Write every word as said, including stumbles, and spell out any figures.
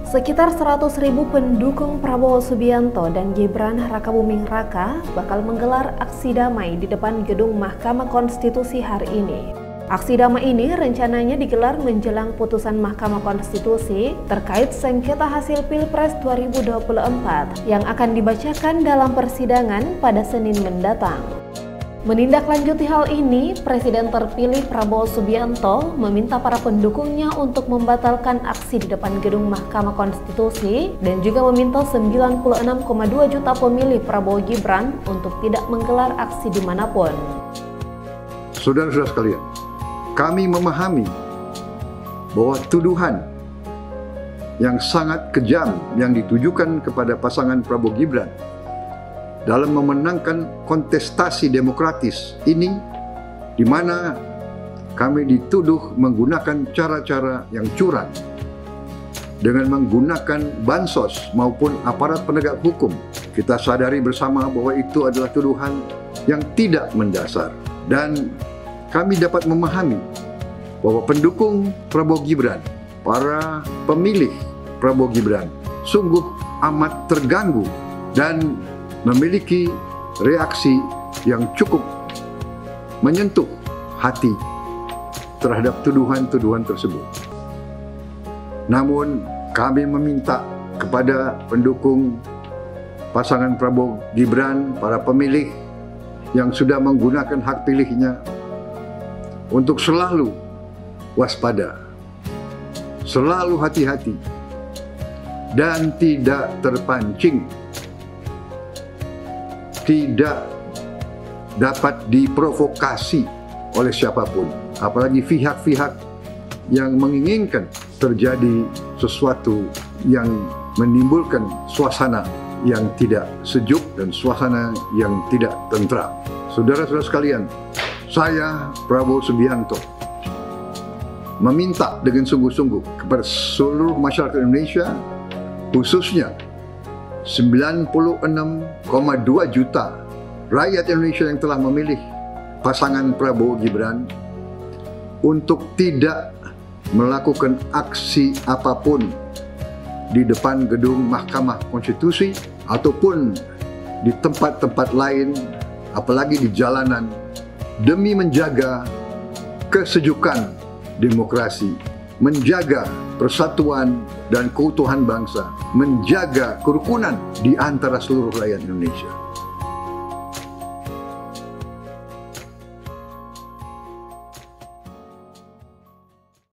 Sekitar seratus ribu pendukung Prabowo Subianto dan Gibran Rakabuming Raka bakal menggelar aksi damai di depan gedung Mahkamah Konstitusi hari ini. Aksi damai ini rencananya digelar menjelang putusan Mahkamah Konstitusi terkait sengketa hasil Pilpres dua ribu dua puluh empat yang akan dibacakan dalam persidangan pada Senin mendatang. Menindaklanjuti hal ini, Presiden terpilih Prabowo Subianto meminta para pendukungnya untuk membatalkan aksi di depan gedung Mahkamah Konstitusi dan juga meminta sembilan puluh enam koma dua juta pemilih Prabowo Gibran untuk tidak menggelar aksi dimanapun. Saudara-saudara sekalian, kami memahami bahwa tuduhan yang sangat kejam yang ditujukan kepada pasangan Prabowo Gibran dalam memenangkan kontestasi demokratis ini, di mana kami dituduh menggunakan cara-cara yang curang dengan menggunakan bansos maupun aparat penegak hukum. Kita sadari bersama bahwa itu adalah tuduhan yang tidak mendasar, dan kami dapat memahami bahwa pendukung Prabowo Gibran, para pemilih Prabowo Gibran sungguh amat terganggu dan memiliki reaksi yang cukup menyentuh hati terhadap tuduhan-tuduhan tersebut. Namun kami meminta kepada pendukung pasangan Prabowo Gibran, para pemilih yang sudah menggunakan hak pilihnya, untuk selalu waspada, selalu hati-hati, dan tidak terpancing, tidak dapat diprovokasi oleh siapapun, apalagi pihak-pihak yang menginginkan terjadi sesuatu yang menimbulkan suasana yang tidak sejuk dan suasana yang tidak tentram. Saudara-saudara sekalian, saya Prabowo Subianto meminta dengan sungguh-sungguh kepada seluruh masyarakat Indonesia, khususnya sembilan puluh enam koma dua juta rakyat Indonesia yang telah memilih pasangan Prabowo Gibran, untuk tidak melakukan aksi apapun di depan gedung Mahkamah Konstitusi ataupun di tempat-tempat lain, apalagi di jalanan, demi menjaga kesejukan demokrasi, menjaga persatuan dan keutuhan bangsa, menjaga kerukunan di antara seluruh rakyat Indonesia.